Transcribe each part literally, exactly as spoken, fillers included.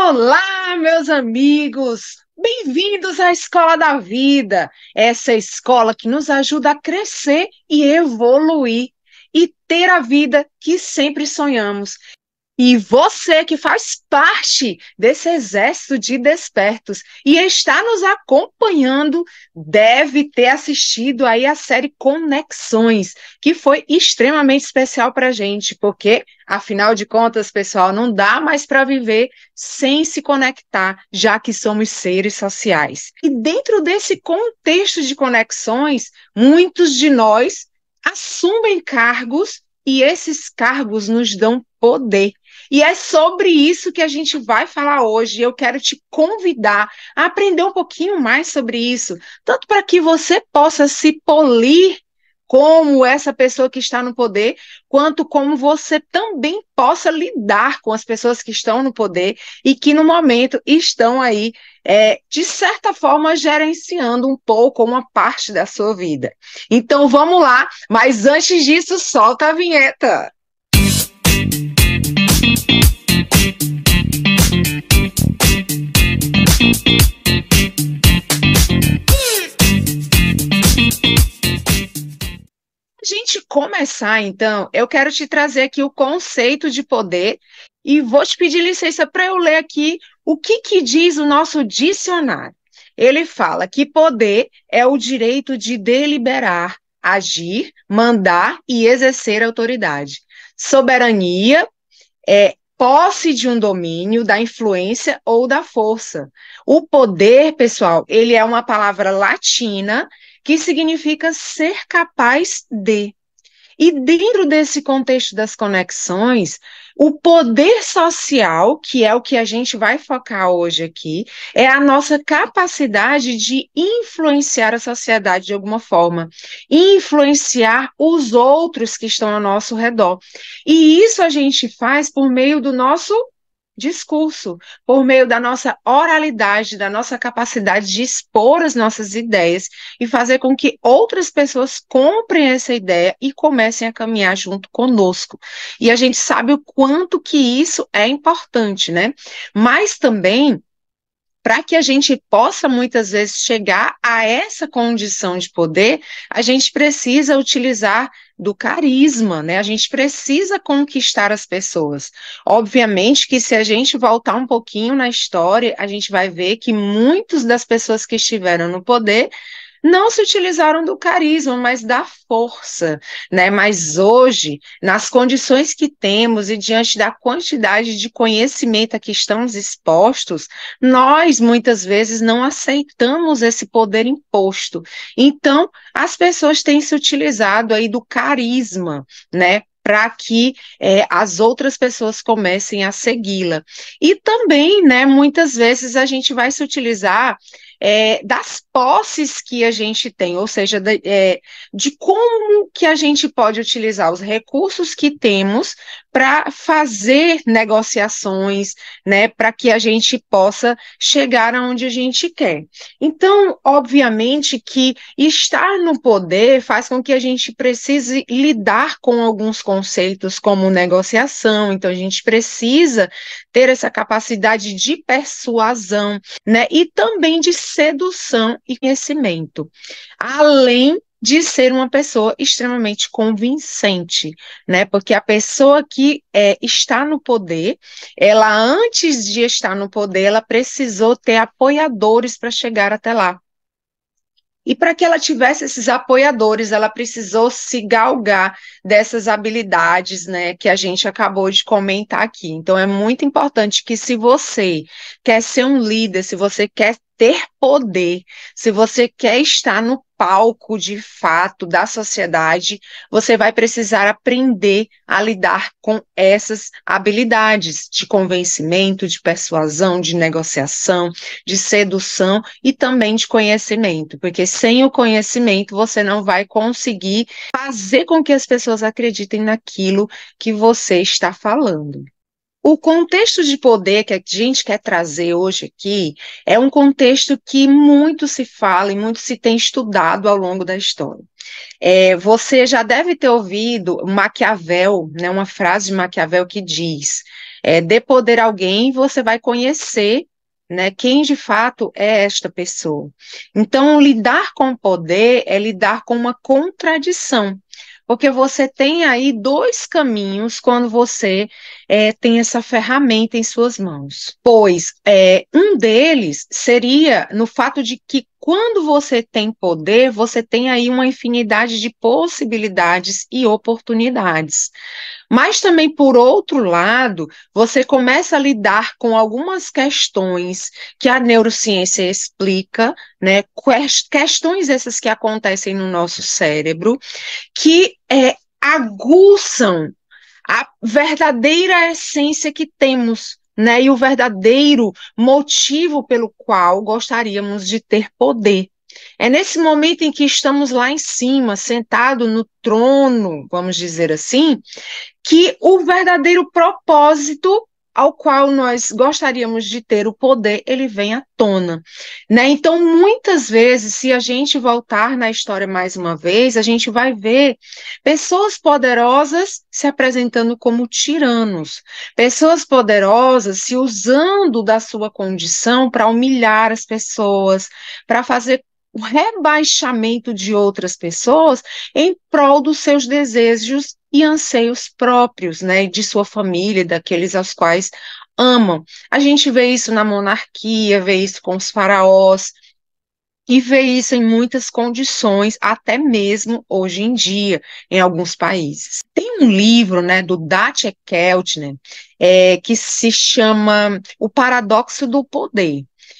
Olá, meus amigos! Bem-vindos à Escola da Vida, essa escola que nos ajuda a crescer e evoluir e ter a vida que sempre sonhamos. E você que faz parte desse exército de despertos e está nos acompanhando, deve ter assistido aí a série Conexões, que foi extremamente especial para a gente, porque, afinal de contas, pessoal, não dá mais para viver sem se conectar, já que somos seres sociais. E dentro desse contexto de conexões, muitos de nós assumem cargos e esses cargos nos dão poder. E é sobre isso que a gente vai falar hoje. Eu quero te convidar a aprender um pouquinho mais sobre isso, tanto para que você possa se polir como essa pessoa que está no poder, quanto como você também possa lidar com as pessoas que estão no poder e que no momento estão aí, é, de certa forma, gerenciando um pouco uma parte da sua vida. Então vamos lá, mas antes disso, solta a vinheta. A gente começar, então, eu quero te trazer aqui o conceito de poder e vou te pedir licença para eu ler aqui o que, que diz o nosso dicionário. Ele fala que poder é o direito de deliberar, agir, mandar e exercer autoridade. Soberania é posse de um domínio, da influência ou da força. O poder, pessoal, ele é uma palavra latina que significa ser capaz de. E dentro desse contexto das conexões, o poder social, que é o que a gente vai focar hoje aqui, é a nossa capacidade de influenciar a sociedade de alguma forma, influenciar os outros que estão ao nosso redor. E isso a gente faz por meio do nosso discurso, por meio da nossa oralidade, da nossa capacidade de expor as nossas ideias e fazer com que outras pessoas comprem essa ideia e comecem a caminhar junto conosco. E a gente sabe o quanto que isso é importante, né? Mas também, para que a gente possa muitas vezes chegar a essa condição de poder, a gente precisa utilizar do carisma, né? A gente precisa conquistar as pessoas. Obviamente que se a gente voltar um pouquinho na história, a gente vai ver que muitas das pessoas que estiveram no poder não se utilizaram do carisma, mas da força, né? Mas hoje, nas condições que temos e diante da quantidade de conhecimento a que estamos expostos, nós muitas vezes não aceitamos esse poder imposto. Então, as pessoas têm se utilizado aí do carisma, né? Para que é, as outras pessoas comecem a segui-la. E também, né, muitas vezes a gente vai se utilizar é, das posses que a gente tem, ou seja, de, é, de como que a gente pode utilizar os recursos que temos para fazer negociações, né, para que a gente possa chegar aonde a gente quer. Então, obviamente que estar no poder faz com que a gente precise lidar com alguns conceitos como negociação, então a gente precisa ter essa capacidade de persuasão, né, e também de sedução e conhecimento, além de ser uma pessoa extremamente convincente, né? Porque a pessoa que é, está no poder, ela antes de estar no poder, ela precisou ter apoiadores para chegar até lá. E para que ela tivesse esses apoiadores, ela precisou se galgar dessas habilidades, né, que a gente acabou de comentar aqui. Então, é muito importante que se você quer ser um líder, se você quer ter poder, se você quer estar no palco de fato da sociedade, você vai precisar aprender a lidar com essas habilidades de convencimento, de persuasão, de negociação, de sedução e também de conhecimento, porque sem o conhecimento você não vai conseguir fazer com que as pessoas acreditem naquilo que você está falando. O contexto de poder que a gente quer trazer hoje aqui é um contexto que muito se fala e muito se tem estudado ao longo da história. É, você já deve ter ouvido Maquiavel, né, uma frase de Maquiavel que diz: é, dê poder a alguém, você vai conhecer, né, quem de fato é esta pessoa. Então, lidar com o poder é lidar com uma contradição, porque você tem aí dois caminhos quando você é, tem essa ferramenta em suas mãos. Pois é, um deles seria no fato de que quando você tem poder, você tem aí uma infinidade de possibilidades e oportunidades. Mas também, por outro lado, você começa a lidar com algumas questões que a neurociência explica, né? Questões essas que acontecem no nosso cérebro, que é, aguçam a verdadeira essência que temos, né? E o verdadeiro motivo pelo qual gostaríamos de ter poder. É nesse momento em que estamos lá em cima, sentado no trono, vamos dizer assim, que o verdadeiro propósito ao qual nós gostaríamos de ter o poder, ele vem à tona, né? Então, muitas vezes, se a gente voltar na história mais uma vez, a gente vai ver pessoas poderosas se apresentando como tiranos, pessoas poderosas se usando da sua condição para humilhar as pessoas, para fazer o rebaixamento de outras pessoas em prol dos seus desejos e anseios próprios, né, de sua família, daqueles aos quais amam. A gente vê isso na monarquia, vê isso com os faraós, e vê isso em muitas condições, até mesmo hoje em dia, em alguns países. Tem um livro, né, do Dacia Keltner, é, que se chama O Paradoxo do Poder.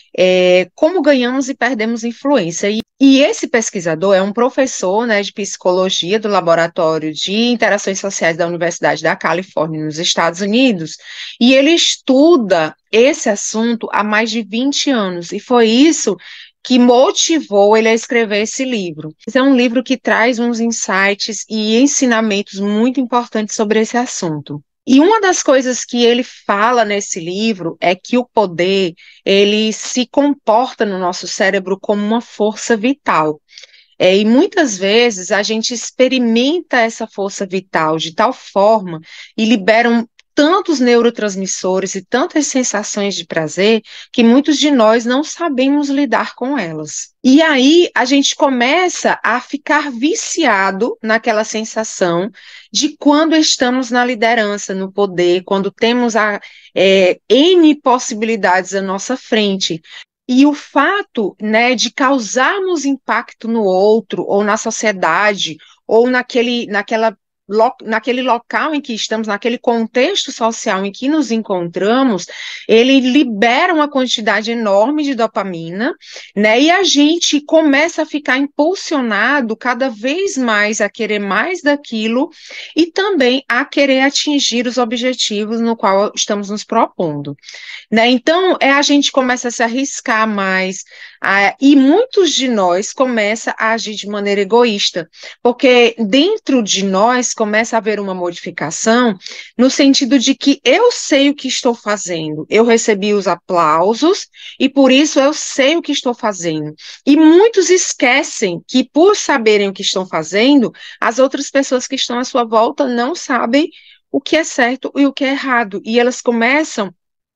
É, como ganhamos e perdemos influência. E, e esse pesquisador é um professor, né, de psicologia do Laboratório de Interações Sociais da Universidade da Califórnia, nos Estados Unidos, e ele estuda esse assunto há mais de vinte anos, e foi isso que motivou ele a escrever esse livro. Esse é um livro que traz uns insights e ensinamentos muito importantes sobre esse assunto. E uma das coisas que ele fala nesse livro é que o poder, ele se comporta no nosso cérebro como uma força vital. É, e muitas vezes a gente experimenta essa força vital de tal forma e libera um, tantos neurotransmissores e tantas sensações de prazer que muitos de nós não sabemos lidar com elas. E aí a gente começa a ficar viciado naquela sensação de quando estamos na liderança, no poder, quando temos a, é, N possibilidades à nossa frente. E o fato, né, de causarmos impacto no outro, ou na sociedade, ou naquele, naquela, lo, naquele local em que estamos, naquele contexto social em que nos encontramos, ele libera uma quantidade enorme de dopamina, né, e a gente começa a ficar impulsionado cada vez mais a querer mais daquilo e também a querer atingir os objetivos no qual estamos nos propondo. Né? Então, é, a gente começa a se arriscar mais, a, e muitos de nós começam a agir de maneira egoísta, porque dentro de nós começa a haver uma modificação no sentido de que eu sei o que estou fazendo, eu recebi os aplausos e por isso eu sei o que estou fazendo. E muitos esquecem que por saberem o que estão fazendo, as outras pessoas que estão à sua volta não sabem o que é certo e o que é errado, e elas começam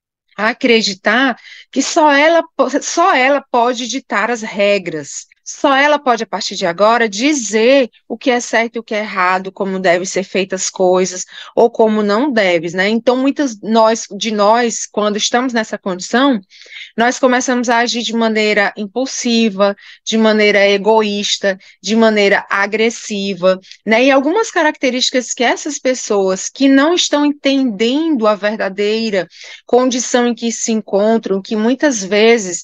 a acreditar que só ela, só ela pode ditar as regras, só ela pode, a partir de agora, dizer o que é certo e o que é errado, como devem ser feitas as coisas, ou como não deve, né? Então, muitas nós, de nós, quando estamos nessa condição, nós começamos a agir de maneira impulsiva, de maneira egoísta, de maneira agressiva, né? E algumas características que essas pessoas que não estão entendendo a verdadeira condição em que se encontram, que muitas vezes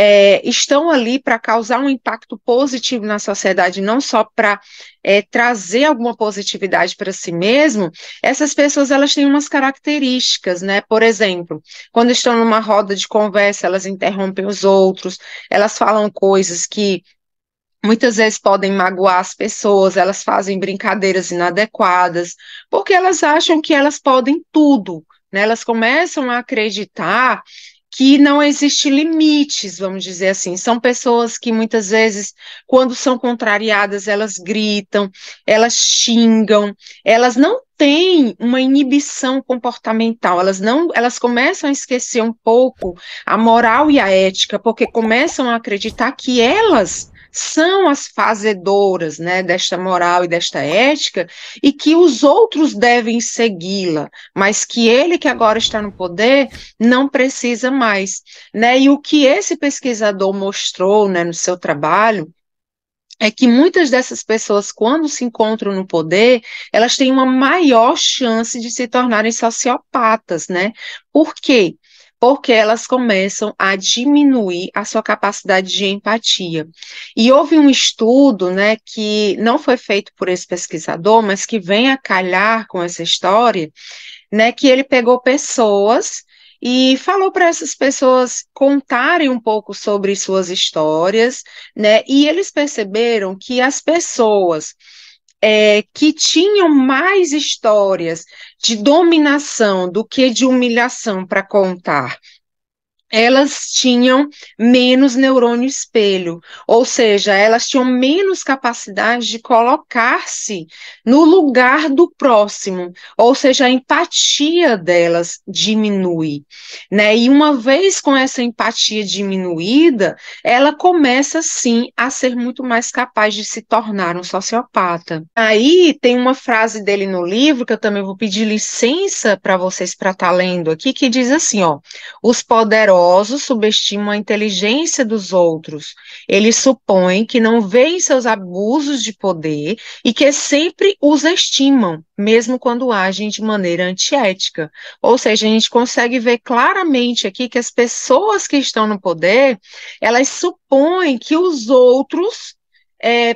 é, estão ali para causar um impacto positivo na sociedade, não só para é, trazer alguma positividade para si mesmo, essas pessoas elas têm umas características, né? Por exemplo, quando estão numa roda de conversa, elas interrompem os outros, elas falam coisas que muitas vezes podem magoar as pessoas, elas fazem brincadeiras inadequadas, porque elas acham que elas podem tudo, né? Elas começam a acreditar que não existe limites, vamos dizer assim. São pessoas que muitas vezes, quando são contrariadas, elas gritam, elas xingam, elas não têm uma inibição comportamental, elas não, elas começam a esquecer um pouco a moral e a ética, porque começam a acreditar que elas são as fazedoras, né, desta moral e desta ética, e que os outros devem segui-la, mas que ele que agora está no poder não precisa mais, né? E o que esse pesquisador mostrou, né, no seu trabalho é que muitas dessas pessoas, quando se encontram no poder, elas têm uma maior chance de se tornarem sociopatas, né? Por quê? Porque elas começam a diminuir a sua capacidade de empatia. E houve um estudo, né, que não foi feito por esse pesquisador, mas que vem a calhar com essa história, né, que ele pegou pessoas e falou para essas pessoas contarem um pouco sobre suas histórias, né, e eles perceberam que as pessoas é, que tinham mais histórias de dominação do que de humilhação para contar, elas tinham menos neurônio espelho, ou seja, elas tinham menos capacidade de colocar-se no lugar do próximo, ou seja, a empatia delas diminui, né? E uma vez com essa empatia diminuída, ela começa sim a ser muito mais capaz de se tornar um sociopata. Aí tem uma frase dele no livro que eu também vou pedir licença para vocês para estar lendo aqui, que diz assim, ó: os poderosos subestimam a inteligência dos outros. Eles supõem que não veem seus abusos de poder e que sempre os estimam, mesmo quando agem de maneira antiética. Ou seja, a gente consegue ver claramente aqui que as pessoas que estão no poder, elas supõem que os outros é,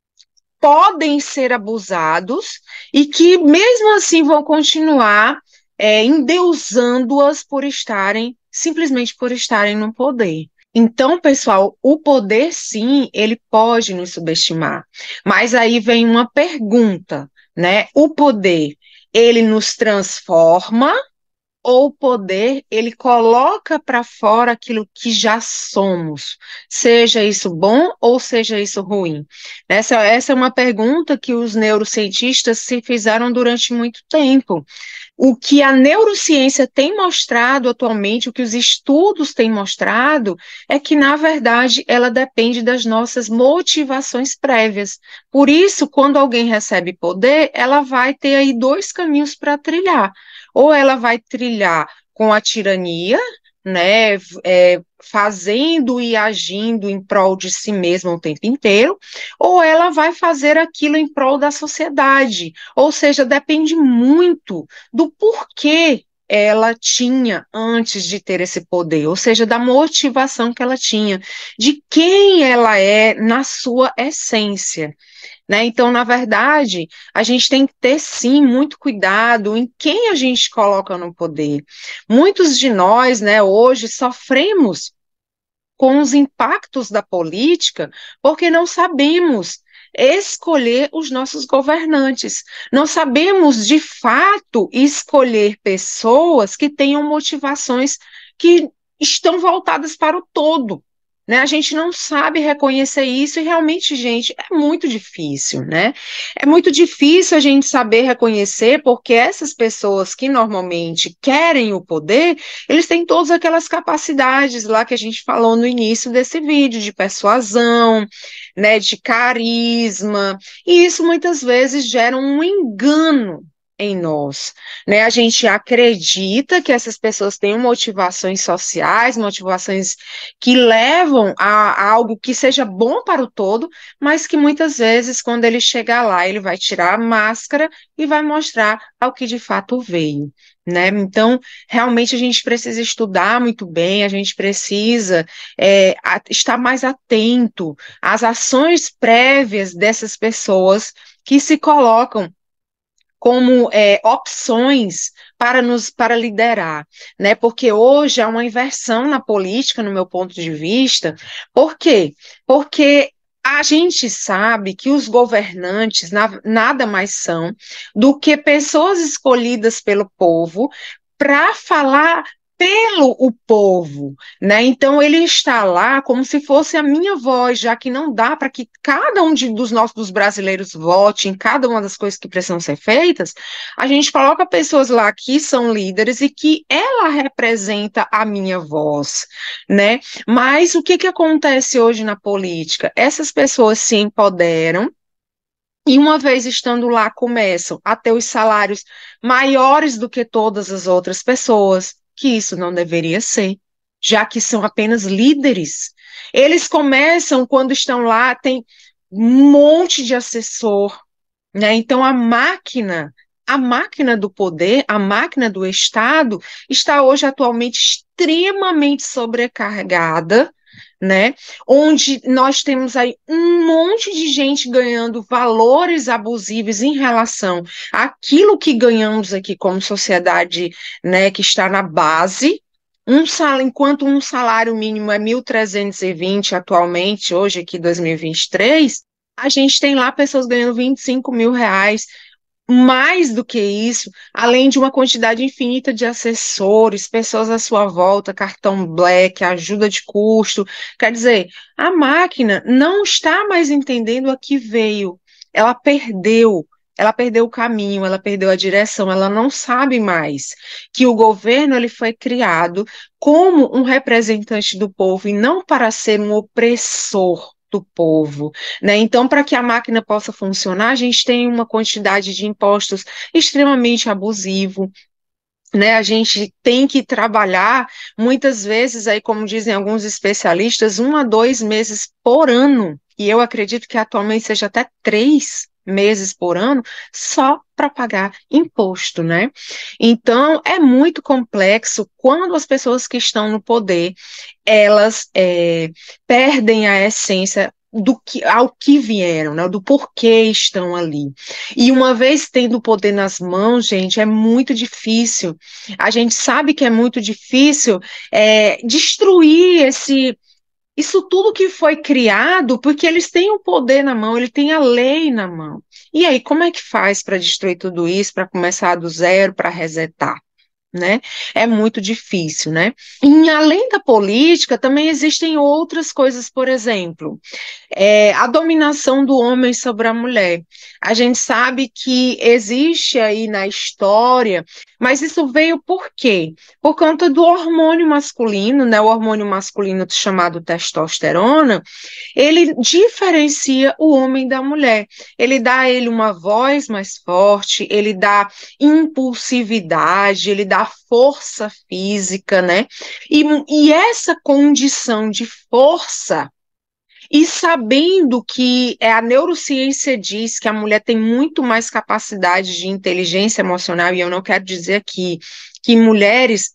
podem ser abusados e que mesmo assim vão continuar é, endeusando-as por estarem, simplesmente por estarem no poder. Então, pessoal, o poder, sim, ele pode nos subestimar. Mas aí vem uma pergunta, né? O poder, ele nos transforma ou o poder, ele coloca para fora aquilo que já somos, seja isso bom ou seja isso ruim? Essa, essa é uma pergunta que os neurocientistas se fizeram durante muito tempo. O que a neurociência tem mostrado atualmente, o que os estudos têm mostrado, é que, na verdade, ela depende das nossas motivações prévias. Por isso, quando alguém recebe poder, ela vai ter aí dois caminhos para trilhar. Ou ela vai trilhar com a tirania, né, é, fazendo e agindo em prol de si mesma o tempo inteiro, ou ela vai fazer aquilo em prol da sociedade. Ou seja, depende muito do porquê ela tinha antes de ter esse poder, ou seja, da motivação que ela tinha, de quem ela é na sua essência. Né? Então, na verdade, a gente tem que ter, sim, muito cuidado em quem a gente coloca no poder. Muitos de nós, né, hoje, sofremos com os impactos da política porque não sabemos escolher os nossos governantes. Não sabemos, de fato, escolher pessoas que tenham motivações que estão voltadas para o todo. Né? A gente não sabe reconhecer isso e realmente, gente, é muito difícil, né? É muito difícil a gente saber reconhecer, porque essas pessoas que normalmente querem o poder, eles têm todas aquelas capacidades lá que a gente falou no início desse vídeo, de persuasão, né, de carisma, e isso muitas vezes gera um engano em nós, né? A gente acredita que essas pessoas têm motivações sociais, motivações que levam a, a algo que seja bom para o todo, mas que muitas vezes, quando ele chegar lá, ele vai tirar a máscara e vai mostrar ao que de fato veio, né? Então, realmente a gente precisa estudar muito bem, a gente precisa é, a, estar mais atento às ações prévias dessas pessoas que se colocam como é, opções para nos para liderar, né? Porque hoje há uma inversão na política, no meu ponto de vista. Por quê? Porque a gente sabe que os governantes na, nada mais são do que pessoas escolhidas pelo povo para falar pelo o povo, né? Então ele está lá como se fosse a minha voz, já que não dá para que cada um de, dos nossos dos brasileiros vote em cada uma das coisas que precisam ser feitas, a gente coloca pessoas lá que são líderes e que ela representa a minha voz, né? Mas o que que acontece hoje na política? Essas pessoas se empoderam e uma vez estando lá, começam a ter os salários maiores do que todas as outras pessoas, que isso não deveria ser, já que são apenas líderes. Eles começam, quando estão lá, tem um monte de assessor, né? Então a máquina, a máquina do poder, a máquina do Estado, está hoje atualmente extremamente sobrecarregada, né? Onde nós temos aí um monte de gente ganhando valores abusivos em relação àquilo que ganhamos aqui como sociedade, né, que está na base. Um salário, enquanto um salário mínimo é mil trezentos e vinte atualmente, hoje aqui dois mil e vinte e três, a gente tem lá pessoas ganhando vinte e cinco mil reais, mais do que isso, além de uma quantidade infinita de assessores, pessoas à sua volta, cartão black, ajuda de custo. Quer dizer, a máquina não está mais entendendo a que veio. Ela perdeu. Ela perdeu o caminho, ela perdeu a direção, ela não sabe mais que o governo ele foi criado como um representante do povo e não para ser um opressor do povo, né? Então, para que a máquina possa funcionar, a gente tem uma quantidade de impostos extremamente abusivo, né? A gente tem que trabalhar, muitas vezes, aí, como dizem alguns especialistas, um a dois meses por ano, e eu acredito que atualmente seja até três meses por ano, só para pagar imposto, né? Então, é muito complexo quando as pessoas que estão no poder, elas é, perdem a essência do que, ao que vieram, né, do porquê estão ali. E uma vez tendo o poder nas mãos, gente, é muito difícil. A gente sabe que é muito difícil é, destruir esse, isso tudo que foi criado, porque eles têm o poder na mão, eles têm a lei na mão. E aí, como é que faz para destruir tudo isso, para começar do zero, para resetar? Né? É muito difícil, né? E além da política, também existem outras coisas, por exemplo, é, a dominação do homem sobre a mulher. A gente sabe que existe aí na história, mas isso veio por quê? Por conta do hormônio masculino, né? O hormônio masculino chamado testosterona, ele diferencia o homem da mulher. Ele dá a ele uma voz mais forte, ele dá impulsividade, ele dá força física, né? E, e essa condição de força, e sabendo que é, a neurociência diz que a mulher tem muito mais capacidade de inteligência emocional, e eu não quero dizer aqui que mulheres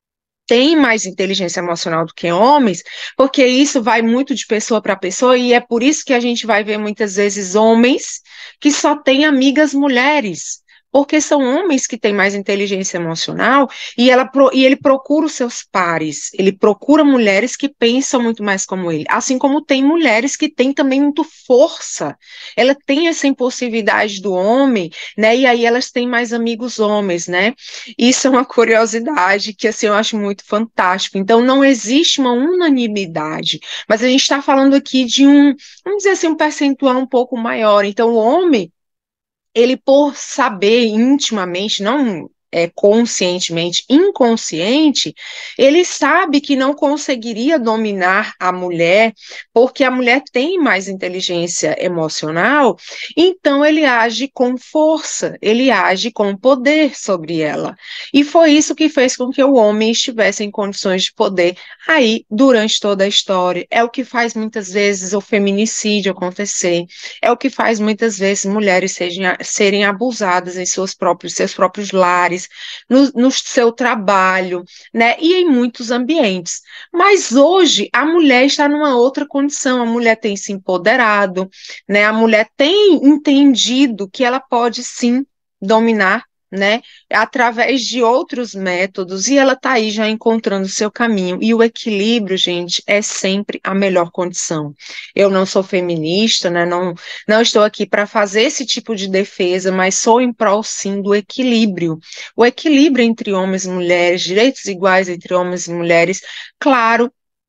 têm mais inteligência emocional do que homens, porque isso vai muito de pessoa para pessoa, e é por isso que a gente vai ver muitas vezes homens que só têm amigas mulheres, porque são homens que têm mais inteligência emocional, e, ela, e ele procura os seus pares, ele procura mulheres que pensam muito mais como ele, assim como tem mulheres que têm também muito força, ela tem essa impulsividade do homem, né, e aí elas têm mais amigos homens, né, isso é uma curiosidade que, assim, eu acho muito fantástico. Então, não existe uma unanimidade, mas a gente está falando aqui de um, vamos dizer assim, um percentual um pouco maior. Então, o homem, ele por saber intimamente, não é, conscientemente, inconsciente, ele sabe que não conseguiria dominar a mulher, porque a mulher tem mais inteligência emocional, então ele age com força, ele age com poder sobre ela. E foi isso que fez com que o homem estivesse em condições de poder aí durante toda a história. É o que faz muitas vezes o feminicídio acontecer, é o que faz muitas vezes mulheres sejam, serem abusadas em seus próprios, seus próprios lares, no, no seu trabalho, né, e em muitos ambientes. Mas hoje a mulher está numa outra condição, a mulher tem se empoderado, né, a mulher tem entendido que ela pode sim dominar né, através de outros métodos, e ela está aí já encontrando o seu caminho. E o equilíbrio, gente, é sempre a melhor condição. Eu não sou feminista, né, não, não estou aqui para fazer esse tipo de defesa, mas sou em prol, sim, do equilíbrio. O equilíbrio entre homens e mulheres, direitos iguais entre homens e mulheres, claro,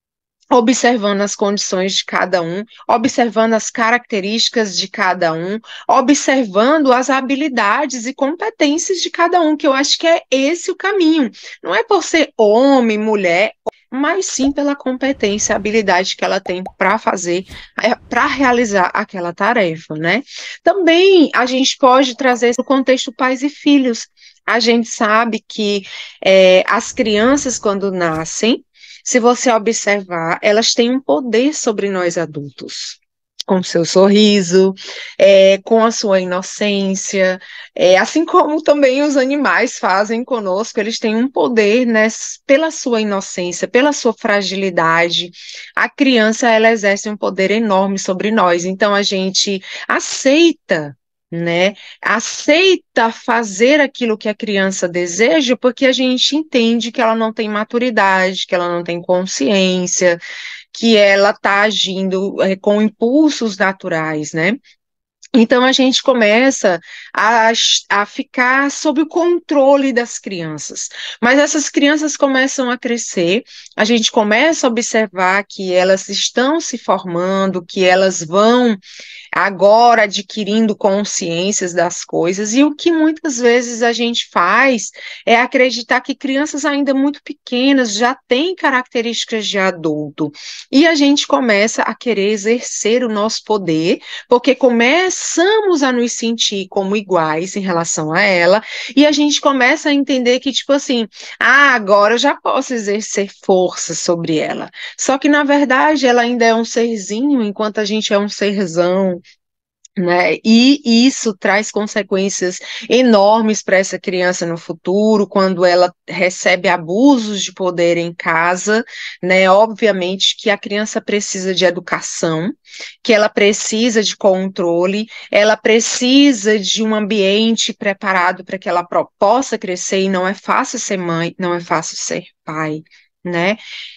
observando as condições de cada um, observando as características de cada um, observando as habilidades e competências de cada um, que eu acho que é esse o caminho. Não é por ser homem, mulher, mas sim pela competência, habilidade que ela tem para fazer, para realizar aquela tarefa, né? Também a gente pode trazer para o contexto pais e filhos. A gente sabe que é, as crianças, quando nascem, se você observar, elas têm um poder sobre nós adultos, com o seu sorriso, é, com a sua inocência, é, assim como também os animais fazem conosco, eles têm um poder, né, pela sua inocência, pela sua fragilidade. A criança, ela exerce um poder enorme sobre nós, então a gente aceita, né? Aceita fazer aquilo que a criança deseja, porque a gente entende que ela não tem maturidade, que ela não tem consciência, que ela está agindo é, com impulsos naturais, né? Então a gente começa a, a ficar sob o controle das crianças, mas essas crianças começam a crescer, a gente começa a observar que elas estão se formando, que elas vão agora adquirindo consciências das coisas, e o que muitas vezes a gente faz é acreditar que crianças ainda muito pequenas já têm características de adulto, e a gente começa a querer exercer o nosso poder, porque começamos a nos sentir como iguais em relação a ela, e a gente começa a entender que, tipo assim, ah, agora eu já posso exercer força sobre ela, só que na verdade ela ainda é um serzinho, enquanto a gente é um serzão, né? E isso traz consequências enormes para essa criança no futuro, quando ela recebe abusos de poder em casa, né? Obviamente que a criança precisa de educação, que ela precisa de controle, ela precisa de um ambiente preparado para que ela possa crescer, e não é fácil ser mãe, não é fácil ser pai, né?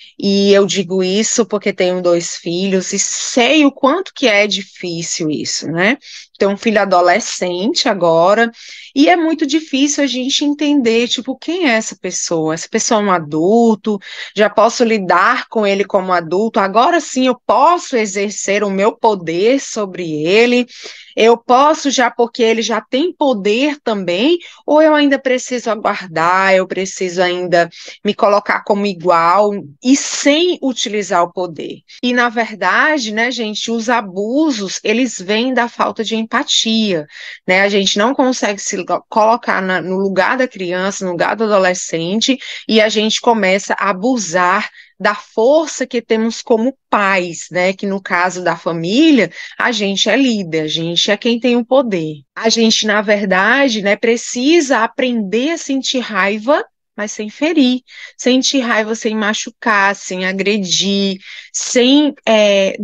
E eu digo isso porque tenho dois filhos e sei o quanto que é difícil isso, né? Tenho um filho adolescente agora, e é muito difícil a gente entender, tipo, quem é essa pessoa? Essa pessoa é um adulto, já posso lidar com ele como adulto, agora sim eu posso exercer o meu poder sobre ele, eu posso já porque ele já tem poder também, ou eu ainda preciso aguardar, eu preciso ainda me colocar como igual e sem utilizar o poder. E, na verdade, né, gente, os abusos, eles vêm da falta de empatia, né? A gente não consegue se colocar na, no lugar da criança, no lugar do adolescente, e a gente começa a abusar da força que temos como pais, né? Que no caso da família, a gente é líder, a gente é quem tem o poder. A gente, na verdade, né, precisa aprender a sentir raiva, mas sem ferir, sentir raiva sem machucar, sem agredir, sem é,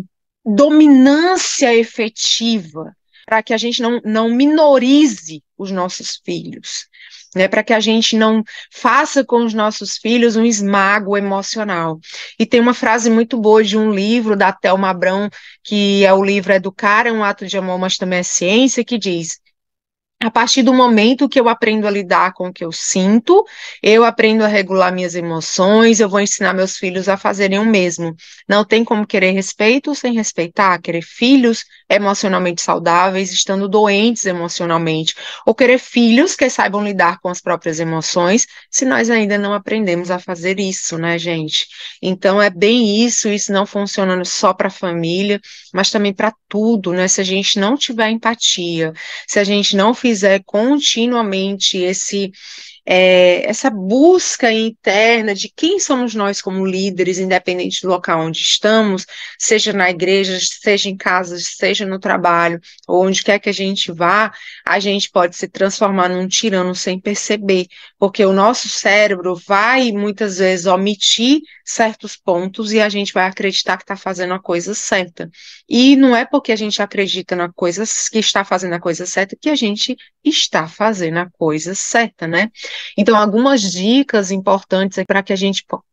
dominância efetiva, para que a gente não, não minorize os nossos filhos, né, para que a gente não faça com os nossos filhos um esmago emocional. E tem uma frase muito boa de um livro da Thelma Abrão, que é o livro Educar é um ato de amor, mas também é ciência, que diz: a partir do momento que eu aprendo a lidar com o que eu sinto, eu aprendo a regular minhas emoções, eu vou ensinar meus filhos a fazerem o mesmo. Não tem como querer respeito sem respeitar, querer filhos emocionalmente saudáveis, estando doentes emocionalmente, ou querer filhos que saibam lidar com as próprias emoções, se nós ainda não aprendemos a fazer isso, né, gente? Então é bem isso, isso não funciona só para a família, mas também para tudo, né? Se a gente não tiver empatia, se a gente não fizer continuamente esse, é, essa busca interna de quem somos nós como líderes, independente do local onde estamos, seja na igreja, seja em casa, seja no trabalho, ou onde quer que a gente vá, a gente pode se transformar num tirano sem perceber, porque o nosso cérebro vai muitas vezes omitir certos pontos e a gente vai acreditar que está fazendo a coisa certa. E não é porque a gente acredita na coisa que está fazendo a coisa certa que a gente está fazendo a coisa certa, né? Então, algumas dicas importantes para que a gente po-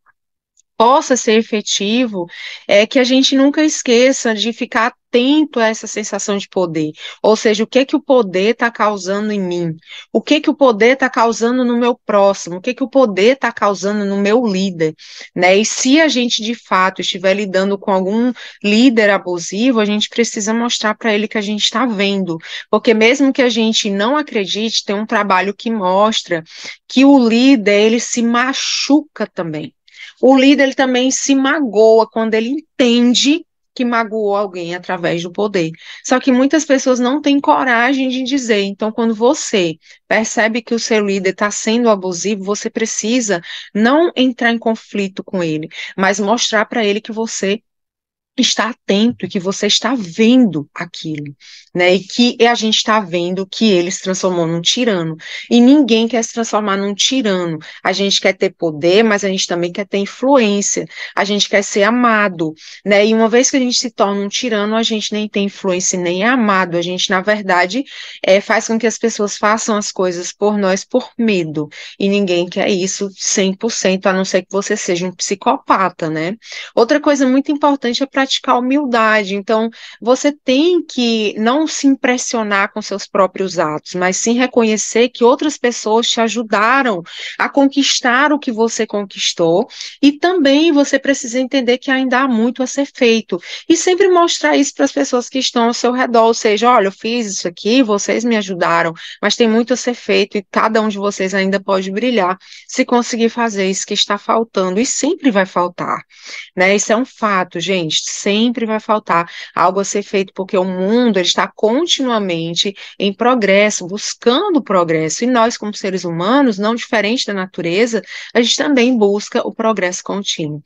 possa ser efetivo é que a gente nunca esqueça de ficar atento a essa sensação de poder. Ou seja, o que que o poder está causando em mim? O que que o poder está causando no meu próximo? O que que o poder está causando no meu líder? Né? E se a gente de fato estiver lidando com algum líder abusivo, a gente precisa mostrar para ele que a gente está vendo. Porque mesmo que a gente não acredite, tem um trabalho que mostra que o líder ele se machuca também. O líder ele também se magoa quando ele entende que magoou alguém através do poder. Só que muitas pessoas não têm coragem de dizer. Então, quando você percebe que o seu líder está sendo abusivo, você precisa não entrar em conflito com ele, mas mostrar para ele que você está atento e que você está vendo aquilo, né? E que a gente está vendo que ele se transformou num tirano. E ninguém quer se transformar num tirano. A gente quer ter poder, mas a gente também quer ter influência. A gente quer ser amado, né? E uma vez que a gente se torna um tirano, a gente nem tem influência e nem é amado. A gente, na verdade, é, faz com que as pessoas façam as coisas por nós por medo. E ninguém quer isso cem por cento, a não ser que você seja um psicopata, né? Outra coisa muito importante é praticar humildade. Então, você tem que não se impressionar com seus próprios atos, mas sim reconhecer que outras pessoas te ajudaram a conquistar o que você conquistou. E também você precisa entender que ainda há muito a ser feito. E sempre mostrar isso para as pessoas que estão ao seu redor. Ou seja, olha, eu fiz isso aqui, vocês me ajudaram, mas tem muito a ser feito e cada um de vocês ainda pode brilhar se conseguir fazer isso que está faltando. E sempre vai faltar, né? Isso é um fato, gente, sempre vai faltar algo a ser feito, porque o mundo ele está continuamente em progresso, buscando progresso, e nós, como seres humanos, não diferente da natureza, a gente também busca o progresso contínuo.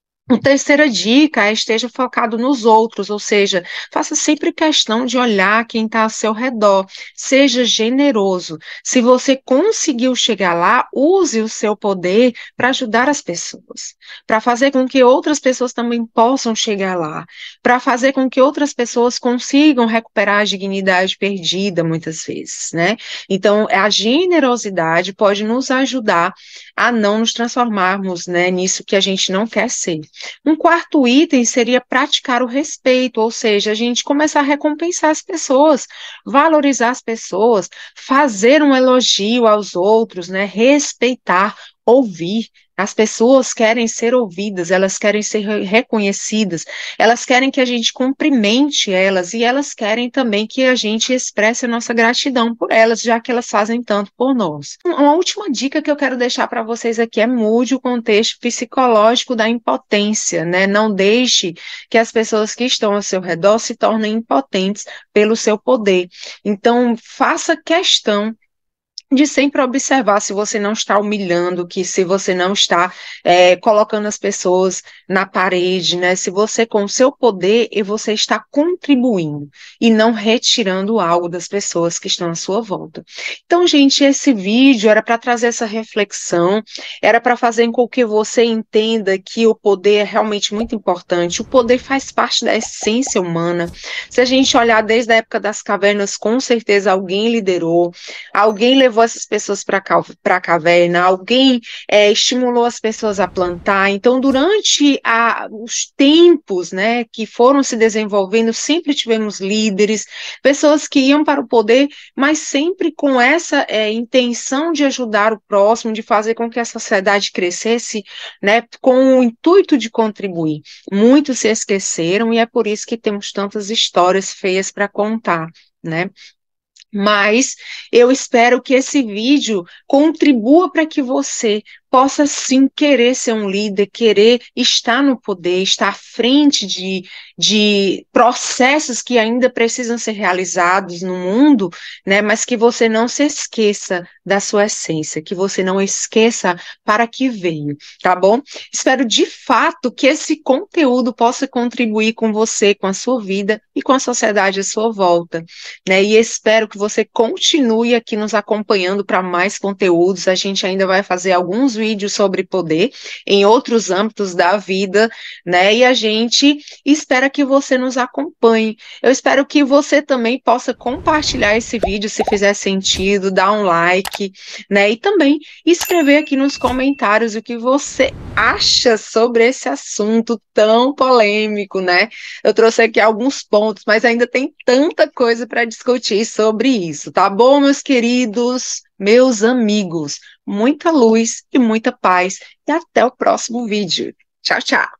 A terceira dica é esteja focado nos outros, ou seja, faça sempre questão de olhar quem está ao seu redor, seja generoso. Se você conseguiu chegar lá, use o seu poder para ajudar as pessoas, para fazer com que outras pessoas também possam chegar lá, para fazer com que outras pessoas consigam recuperar a dignidade perdida muitas vezes, né? Então, a generosidade pode nos ajudar a não nos transformarmos, né, nisso que a gente não quer ser. Um quarto item seria praticar o respeito, ou seja, a gente começar a recompensar as pessoas, valorizar as pessoas, fazer um elogio aos outros, né? Respeitar, ouvir. As pessoas querem ser ouvidas, elas querem ser re- reconhecidas, elas querem que a gente cumprimente elas e elas querem também que a gente expresse a nossa gratidão por elas, já que elas fazem tanto por nós. Uma última dica que eu quero deixar para vocês aqui é mude o contexto psicológico da impotência, né? Não deixe que as pessoas que estão ao seu redor se tornem impotentes pelo seu poder. Então, faça questão de sempre observar se você não está humilhando, que se você não está é, colocando as pessoas na parede, né? Se você, com o seu poder, e você está contribuindo e não retirando algo das pessoas que estão à sua volta. Então, gente, esse vídeo era para trazer essa reflexão, era para fazer com que você entenda que o poder é realmente muito importante. O poder faz parte da essência humana. Se a gente olhar desde a época das cavernas, com certeza alguém liderou, alguém levou essas pessoas para a caverna, alguém é, estimulou as pessoas a plantar. Então, durante a, os tempos, né, que foram se desenvolvendo, sempre tivemos líderes, pessoas que iam para o poder, mas sempre com essa é, intenção de ajudar o próximo, de fazer com que a sociedade crescesse, né, com o intuito de contribuir. Muitos se esqueceram e é por isso que temos tantas histórias feias para contar, né? Mas eu espero que esse vídeo contribua para que você possa sim querer ser um líder, querer estar no poder, estar à frente de, de processos que ainda precisam ser realizados no mundo, né? Mas que você não se esqueça da sua essência, que você não esqueça para que veio, tá bom? Espero de fato que esse conteúdo possa contribuir com você, com a sua vida e com a sociedade à sua volta, né? E espero que você continue aqui nos acompanhando para mais conteúdos. A gente ainda vai fazer alguns vídeos sobre poder em outros âmbitos da vida, né? E a gente espera que você nos acompanhe. Eu espero que você também possa compartilhar esse vídeo se fizer sentido, dar um like, né? E também escrever aqui nos comentários o que você acha sobre esse assunto tão polêmico, né? Eu trouxe aqui alguns pontos, mas ainda tem tanta coisa para discutir sobre isso, tá bom, meus queridos, meus amigos? Muita luz e muita paz, e até o próximo vídeo. Tchau, tchau!